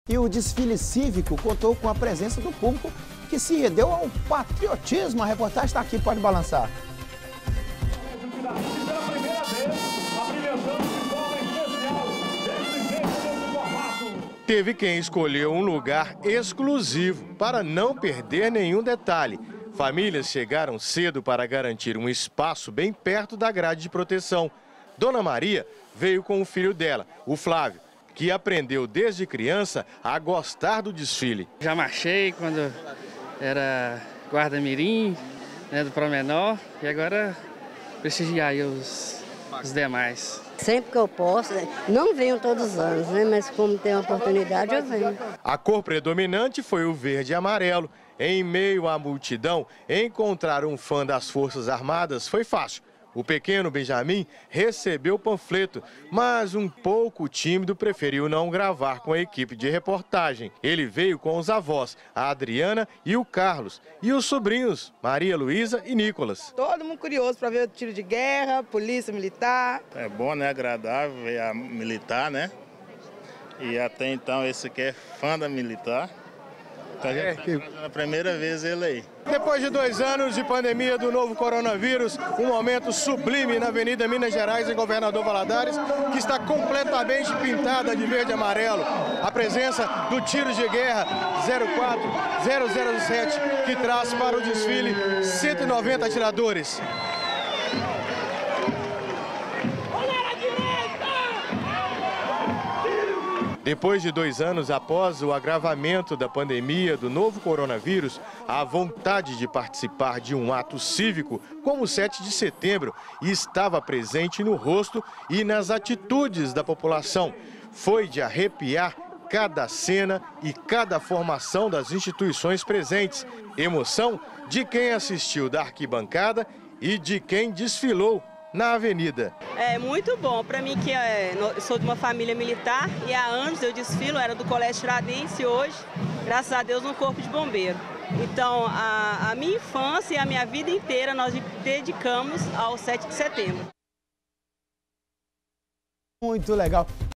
E o desfile cívico contou com a presença do público que se deu ao patriotismo. A reportagem está aqui, pode balançar. Teve quem escolheu um lugar exclusivo para não perder nenhum detalhe. Famílias chegaram cedo para garantir um espaço bem perto da grade de proteção. Dona Maria veio com o filho dela, o Flávio, que aprendeu desde criança a gostar do desfile. Já marchei quando era guarda-mirim, né, do Promenor, e agora prestigiar aí os demais. Sempre que eu posso, não venho todos os anos, né, mas como tem a oportunidade eu venho. A cor predominante foi o verde e amarelo. Em meio à multidão, encontrar um fã das Forças Armadas foi fácil. O pequeno Benjamin recebeu o panfleto, mas um pouco tímido preferiu não gravar com a equipe de reportagem. Ele veio com os avós, a Adriana e o Carlos, e os sobrinhos, Maria Luísa e Nicolas. Todo mundo curioso para ver o tiro de guerra, polícia militar. É bom, né? Agradável ver a militar, né? E até então esse aqui é fã da militar. Então a gente está fazendo a primeira vez ele aí. Depois de 2 anos de pandemia do novo coronavírus, um momento sublime na Avenida Minas Gerais, em Governador Valadares, que está completamente pintada de verde e amarelo. A presença do tiro de guerra 04007, que traz para o desfile 190 atiradores. Depois de 2 anos após o agravamento da pandemia do novo coronavírus, a vontade de participar de um ato cívico, como o 7 de setembro, estava presente no rosto e nas atitudes da população. Foi de arrepiar cada cena e cada formação das instituições presentes. Emoção de quem assistiu da arquibancada e de quem desfilou na avenida. É muito bom para mim, que sou de uma família militar e há anos eu desfilo, era do Colégio Tiradentes, e hoje, graças a Deus, no Corpo de Bombeiro. Então, a minha infância e a minha vida inteira nós dedicamos ao 7 de setembro. Muito legal.